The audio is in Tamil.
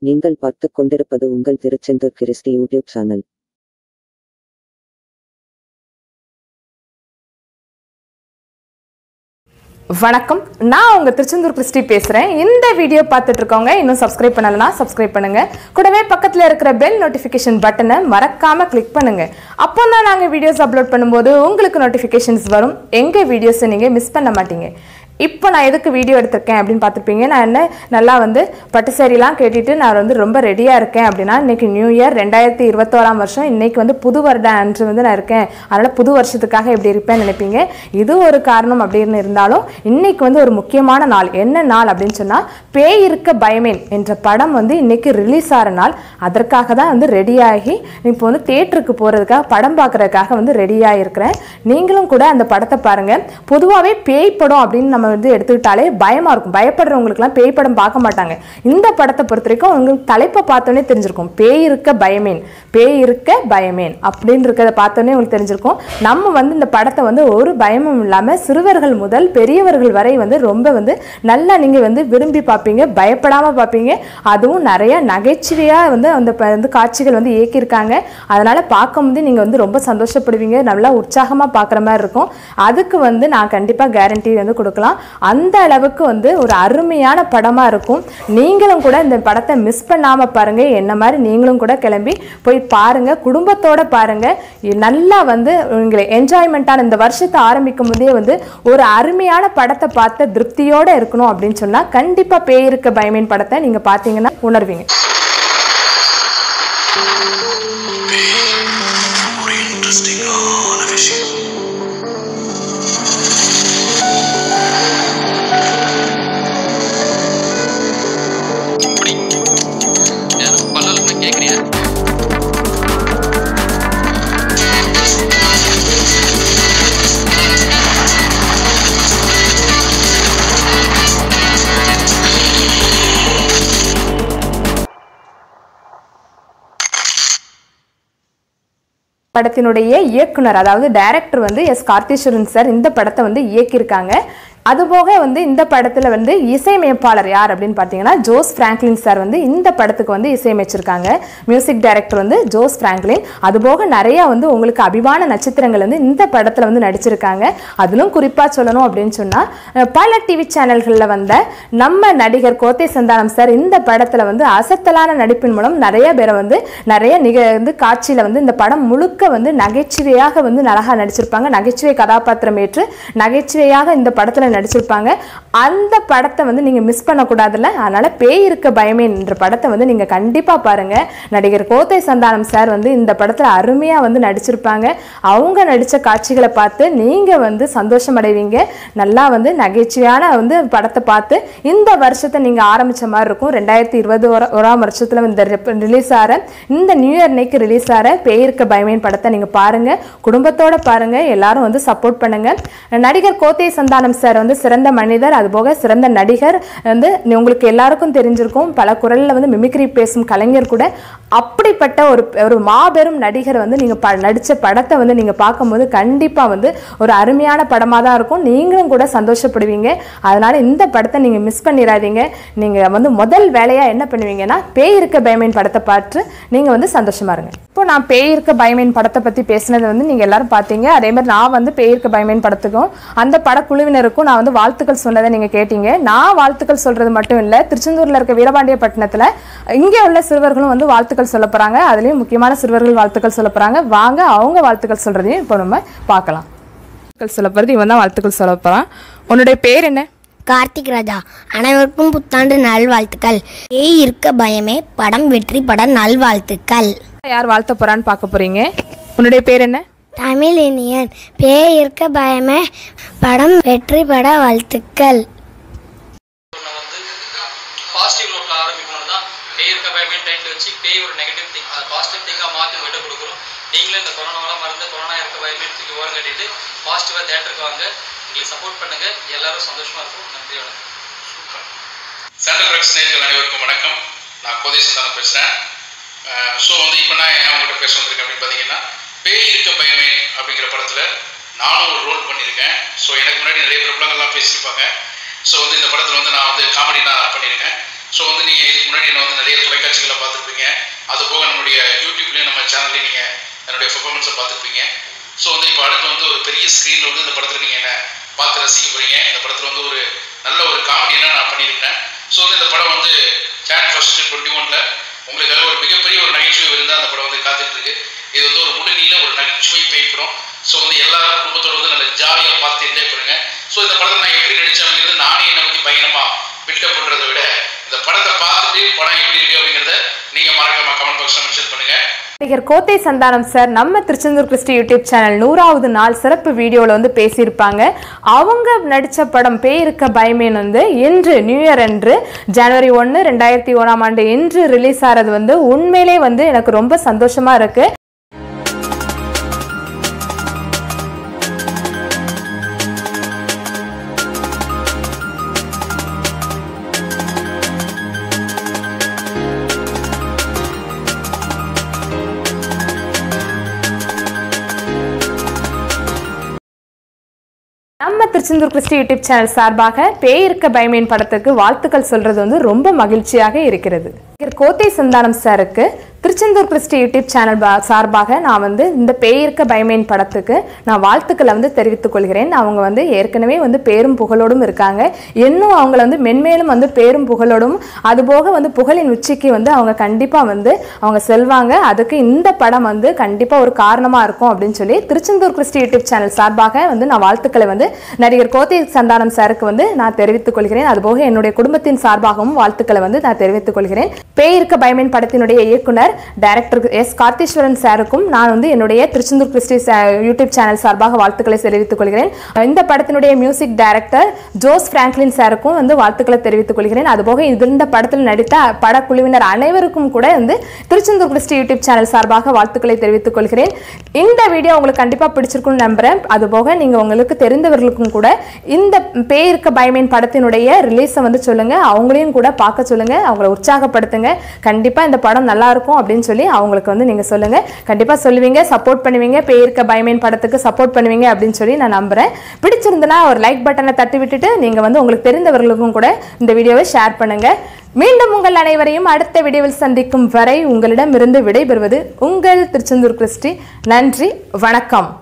நீங்கள் பார்த்துக் கொண்டிருப்பது உங்கள் திருச்செந்தூர் கிறிஸ்டி யூடியூப் சேனல். வணக்கம், நான் உங்க திருச்செந்தூர் கிறிஸ்டி பேசுறேன். இந்த வீடியோ பார்த்துட்டு இருக்கவங்க இன்னும் சப்ஸ்கிரைப் பண்ணலனா சப்ஸ்கிரைப் பண்ணுங்க. கூடவே பக்கத்துல இருக்கிற பெல் நோட்டிபிகேஷன் பட்டனை மறக்காம கிளிக் பண்ணுங்க. அப்போதான் நாங்க வீடியோஸ் அப்லோட் பண்ணும்போது உங்களுக்கு நோட்டிபிகேஷன்ஸ் வரும். எங்க வீடியோஸை நீங்க மிஸ் பண்ண மாட்டீங்க. இப்போ நான் எதுக்கு வீடியோ எடுத்திருக்கேன் அப்படின்னு பார்த்துருப்பீங்க. நான் என்ன நல்லா பட்டு சாரிலாம் கேட்டுட்டு நான் ரொம்ப ரெடியாக இருக்கேன் அப்படின்னா, இன்றைக்கி நியூ இயர் 2021 வருஷம், இன்றைக்கி புது வருட அன்று நான் இருக்கேன். அதனால் புது வருஷத்துக்காக எப்படி இருப்பேன்னு நினைப்பீங்க. இது ஒரு காரணம் அப்படின்னு இருந்தாலும் இன்றைக்கி ஒரு முக்கியமான நாள். என்ன நாள் அப்படின்னு சொன்னால், பேய் இருக்க பயமேன் என்ற படம் இன்றைக்கி ரிலீஸ் ஆகிற நாள். அதற்காக தான் ரெடியாகி இப்போ தேட்டருக்கு போகிறதுக்காக படம் பார்க்குறதுக்காக ரெடியாக இருக்கிறேன். நீங்களும் கூட அந்த படத்தை பாருங்கள். பொதுவாகவே பேய் படம் அப்படின்னு நம்ம எடுத்துக்கிட்டாலே பயமா இருக்கும். பயப்படுறவங்களுக்குலாம் பேய் படம் பார்க்க மாட்டாங்க. இந்த படத்தை பொறுத்த வரைக்கும் உங்களுக்கு தலைப்பை பார்த்தோன்னே தெரிஞ்சிருக்கும். பேய் இருக்க பயமேன், பேய் இருக்க பயமேன் அப்படின்னு இருக்கிறத பார்த்தோன்னே உங்களுக்கு தெரிஞ்சிருக்கும். நம்ம இந்த படத்தை ஒரு பயமும் இல்லாமல் சிறுவர்கள் முதல் பெரியவர்கள் வரை ரொம்ப நல்லா நீங்கள் விரும்பி பார்ப்பீங்க, பயப்படாமல் பார்ப்பீங்க. அதுவும் நிறைய நகைச்சுவையாக அந்த காட்சிகள் இயக்கியிருக்காங்க. அதனால் பார்க்கும்போது நீங்கள் ரொம்ப சந்தோஷப்படுவீங்க, நல்லா உற்சாகமாக பார்க்குற மாதிரி இருக்கும். அதுக்கு நான் கண்டிப்பாக கேரண்டி கொடுக்கலாம். அந்த அளவுக்கு ஒரு அருமையான படமா இருக்கும். நீங்களும் கூட இந்த படத்தை மிஸ் பண்ணாம பாருங்க. என்ன மாதிரி நீங்களும் கூட கிளம்பி போய் பாருங்க, குடும்பத்தோட பாருங்க. நல்லா உங்களை என்ஜாய்மெண்டான இந்த வருஷத்தை ஆரம்பிக்கும் போதே ஒரு அருமையான படத்தை பார்த்த திருப்தியோட இருக்கணும் அப்படின்னு சொன்னா கண்டிப்பா பேய் இருக்க பயமேன் படத்தை நீங்க பாத்தீங்கன்னா உணர்வீங்க. படத்தினுடைய இயக்குனர், அதாவது டைரக்டர் S.Kartheiswaran சார் இந்த படத்தை இயக்கியிருக்காங்க. அதுபோக இந்த படத்தில் இசையமைப்பாளர் யார் அப்படின்னு பார்த்தீங்கன்னா ஜோஸ் பிராங்க்லின் சார் இந்த படத்துக்கு இசையமைச்சிருக்காங்க. Music director Jose Franklin. அதுபோக நிறையா உங்களுக்கு அபிமான நட்சத்திரங்கள் இந்த படத்தில் நடிச்சிருக்காங்க. அதிலும் குறிப்பாக சொல்லணும் அப்படின்னு சொன்னால், பல டிவி சேனல்களில் நம்ம நடிகர் கோத்தை சந்தானம் சார் இந்த படத்தில் அசத்தலான நடிப்பின் மூலம் நிறைய பேரை நிறைய காட்சியில் இந்த படம் முழுக்க நகைச்சுவையாக அழகாக நடிச்சிருப்பாங்க. நகைச்சுவை கதாபாத்திரம் ஏற்று நகைச்சுவையாக இந்த படத்தில் நடிச்சிருப்பாங்க. அந்த படத்தை நீங்க மிஸ் பண்ணக்கூடாதுல்ல. அதனால பேய் இருக்க பயமேன் என்ற படத்தை நீங்க கண்டிப்பா பாருங்க. நடிகர் கோத்தை சந்தானம் சார் இந்த படத்துல அருமையா நடிச்சிருப்பாங்க. அவங்க நடிச்ச காட்சிகளை பார்த்து நீங்க சந்தோஷம் அடைவீங்க. நல்லா நகைச்சுவையான படத்தை பார்த்து இந்த வருஷத்தை நீங்க ஆரம்பிச்ச மாதிரி இருக்கும். 2021 வருஷத்துல இந்த ரிலீஸ் ஆற இந்த நியூ இயர் அன்னைக்கு ரிலீஸ் ஆற பேய் இருக்க பயமேன் படத்தை நீங்க பாருங்க, குடும்பத்தோட பாருங்க, எல்லாரும் சப்போர்ட் பண்ணுங்க. நடிகர் கோத்தை சந்தானம் சார் சிறந்த மனிதர், அதுபோக சிறந்த நடிகர். உங்களுக்கு எல்லாருக்கும் தெரிஞ்சிருக்கும், பல குரல்ல மிமிக்ரி பேசும் கலைஞர் கூட. அப்படிப்பட்ட ஒரு மாபெரும் நடிகர் நீங்க நடிச்ச படத்தை நீங்க பார்க்கும்போது கண்டிப்பா ஒரு அருமையான படமா தான் இருக்கும். நீங்களும் கூட சந்தோஷப்படுவீங்க. அதனால இந்த படத்தை நீங்க மிஸ் பண்ணிடாதீங்க. நீங்க முதல் வேலையா என்ன பண்ணுவீங்கன்னா, பேய் இருக்க பயமேன் படத்தை பார்த்து நீங்க சந்தோஷமா இருங்க. இப்போ நான் பேய் இருக்க பயமேன் படத்தை பத்தி பேசினது நீங்க எல்லாரும் பார்த்தீங்க. அதே மாதிரி நான் பேய் இருக்க பயமேன் படத்துக்கும் அந்த படக்குழுவினருக்கும் நான் வாழ்த்துக்கள் சொன்னதை நீங்க கேட்டீங்க. நான் வாழ்த்துக்கள் சொல்றது மட்டும் இல்ல, திருச்செந்தூர்ல இருக்க வீரபாண்டியப்பட்டினத்துல இங்க உள்ள சிறுவர்களும் வாழ்த்துக்கள் சொல்ல போறாங்க. அதுலயும் முக்கியமான சிறுவர்கள் வாழ்த்துக்கள் சொல்ல போறாங்க. வாங்க அவங்க வாழ்த்துக்கள் சொல்றதையும் இப்போ நம்ம பார்க்கலாம். சொல்ல போறது இவன் தான் வாழ்த்துக்கள் சொல்ல போறான். உன்னுடைய பேர் என்ன? கார்த்திக் ராஜா. அனைவருக்கும் புத்தாண்டு நல்வாழ்த்துக்கள். பேய் இருக்க பயமே படம் வெற்றி பட நல்வாழ்த்துக்கள். யார் வாழ்த்த போறான்னு பார்க்க போறீங்க. உன்னுடைய பேர் என்ன? தமிழ் இனியன். பேய் இருக்க பயமே படம் வெற்றி பட வாழ்த்துக்கள். பாசிட்டிவ் நோட்ல ஆரம்பிக்கணும் தான் பேய் இருக்க பயமேன் டைட்டில் வச்சு பேய் ஒரு நெகட்டிவ் திங், அது பாசிட்டிவ் திங்கா மாற்றி விட கொடுக்குறோம். நீங்களும் இந்த கொரோனாவெல்லாம் மறந்து கொரோனா இருக்க பயமேன் தூக்கி ஓரம் கட்டிட்டு பாசிட்டிவாக தேட்டருக்கு வாங்க. எங்களுக்கு சப்போர்ட் பண்ணுங்க. எல்லாரும் சந்தோஷமா இருக்கும். நன்றி, வணக்கம். சூப்பர். சென்ட்ரல் ரெக்ஸ் நேயர்கள் அனைவருக்கும் வணக்கம். நான் கோதை சந்தானம் பேசுகிறேன். ஸோ இப்போ நான் அவங்ககிட்ட பேச வந்திருக்கேன் அப்படின்னு பார்த்தீங்கன்னா, பேய் இருக்க பயமேன் அப்படிங்கிற படத்தில் நானும் ஒரு ரோல் பண்ணியிருக்கேன். ஸோ எனக்கு முன்னாடி நிறைய பிரபலங்கள்லாம் பேசியிருப்பாங்க. ஸோ இந்த படத்தில் நான் காமெடி நான் பண்ணியிருக்கேன். ஸோ நீங்கள் இதுக்கு முன்னாடி என்ன நிறைய தொலைக்காட்சி தொலைக்காட்சிகளை பார்த்துருப்பீங்க. அதுபோக நம்முடைய யூடியூப்லேயும் நம்ம சேனல்லையும் நீங்கள் என்னுடைய பெர்ஃபார்மன்ஸை பார்த்துருப்பீங்க. ஸோ வந்து இப்போ அடுத்து வந்து ஒரு பெரிய ஸ்க்ரீனில் வந்து இந்த படத்தில் நீங்கள் என்ன பார்த்து ரசிக்க போகிறீங்க. இந்த படத்தில் வந்து ஒரு நல்ல ஒரு காமெடியெல்லாம் நான் பண்ணியிருக்கேன். ஸோ வந்து இந்த படம் வந்து Jan 1, 2021 உங்களுக்காக ஒரு மிகப்பெரிய ஒரு நகைச்சுவை விருந்து அந்த படம் வந்து காத்துட்டு இருக்கு. இது வந்து ஒரு முழுநீள ஒரு நகைச்சுவை பேய்ப்படம். ஸோ வந்து எல்லாரும் குடும்பத்தோடு வந்து நல்ல ஜாலியாக பார்த்து என்ஜாய் பண்ணுங்க. ஸோ இந்த படத்தை நான் எப்படி நடிச்சேன் அப்படிங்கிறது நானே என்னை பற்றி பயங்கரமாக பில்டப் பண்ணுறதை விட இந்த படத்தை பார்த்துட்டு படம் எப்படி இருக்கு அப்படிங்கிறத நீங்கள் மறக்காம கமெண்ட் பாக்ஸில் மென்ஷன் பண்ணுங்க. நடிகர் கோத்தை சந்தானம் சார் நம்ம திருச்செந்தூர் கிறிஸ்டி யூடியூப் சேனல் 100வது நாள் சிறப்பு வீடியோவில் வந்து பேசியிருப்பாங்க. அவங்க நடித்த படம் பேய் இருக்க பயமேன் வந்து இன்று நியூ இயர் அன்று ஜனவரி 1, 2001 இன்று ரிலீஸ் ஆகிறது வந்து உண்மையிலே வந்து எனக்கு ரொம்ப சந்தோஷமா இருக்கு. நம்ம திருச்செந்தூர் கிறிஸ்டி யூடியூப் சேனல் சார்பாக பேய் இருக்க பயமேன் படத்துக்கு வாழ்த்துக்கள் சொல்றது வந்து ரொம்ப மகிழ்ச்சியாக இருக்கிறது. கோத்தை சந்தானம் சாருக்கு திருச்செந்தூர் கிறிஸ்டி யூடியூப் சேனல் சார்பாக நான் வந்து இந்த பேய் இருக்க பயமேன் படத்துக்கு நான் வாழ்த்துக்களை வந்து தெரிவித்துக் கொள்கிறேன். அவங்க வந்து ஏற்கனவே வந்து பேரும் புகழோடும் இருக்காங்க. இன்னும் அவங்கள வந்து மென்மேலும் வந்து பேரும் புகழோடும் அதுபோக வந்து புகழின் உச்சிக்கு வந்து அவங்க கண்டிப்பாக வந்து அவங்க செல்வாங்க. அதுக்கு இந்த படம் வந்து கண்டிப்பாக ஒரு காரணமாக இருக்கும் அப்படின்னு சொல்லி திருச்செந்தூர் கிறிஸ்டி யூடியூப் சேனல் சார்பாக வந்து நான் வாழ்த்துக்களை வந்து நடிகர் கோத்தை சந்தானம் சாருக்கு வந்து நான் தெரிவித்துக் கொள்கிறேன். அதுபோக என்னுடைய குடும்பத்தின் சார்பாகவும் வாழ்த்துக்களை வந்து நான் தெரிவித்துக் கொள்கிறேன். பேய் இருக்க பயமேன் படத்தினுடைய இயக்குனர் டைரக்டர் S.Kartheiswaran சாருக்கும் நான் வந்து என்னுடைய திருச்செந்தூர் கிறிஸ்டி யூடியூப் சேனல் சார்பாக வாழ்த்துக்களை தெரிவித்துக் கொள்கிறேன். இந்த படத்தினுடைய மியூசிக் டைரக்டர் ஜோஸ் பிராங்க்லின் சாருக்கும் வந்து வாழ்த்துக்களை தெரிவித்துக் கொள்கிறேன். அதுபோக இந்த படத்தில் நடித்த படக்குழுவினர் அனைவருக்கும் கூட வந்து திருச்செந்தூர் கிறிஸ்டி யூடியூப் சேனல் சார்பாக வாழ்த்துக்களை தெரிவித்துக் கொள்கிறேன். இந்த வீடியோ உங்களுக்கு கண்டிப்பாக பிடிச்சிருக்கும்னு நம்புறேன். அதுபோக நீங்க உங்களுக்கு தெரிந்தவர்களுக்கும் கூட இந்த பேய் இருக்க பயமேன் படத்தினுடைய ரிலீஸை வந்து சொல்லுங்க, அவங்களையும் கூட பார்க்க சொல்லுங்க, அவங்களை உற்சாகப்படுத்துங்க. கண்டிப்பா இந்த படம் நல்லா இருக்கும் அப்படின்னு சொல்லி அவங்களுக்கு வந்து நீங்க சொல்லுங்க. கண்டிப்பா சொல்லுவீங்க, சப்போர்ட் பண்ணுவீங்க, பேய் இருக்க பயமேன் படத்துக்கு சப்போர்ட் பண்ணுவீங்க அப்படின்னு சொல்லி நான் நம்புறேன். பிடிச்சிருந்தனா ஒரு லைக் பட்டனை தட்டி விட்டுட்டு நீங்க வந்து உங்களுக்கு தெரிந்தவர்களுக்கும் கூட இந்த வீடியோவை ஷேர் பண்ணுங்க. மீண்டும் உங்கள் அனைவரையும் அடுத்த வீடியோவில் சந்திக்கும் வரை உங்களிடமிருந்து விடைபெறுவது உங்கள் திருச்செந்தூர் கிறிஸ்டி. நன்றி, வணக்கம்.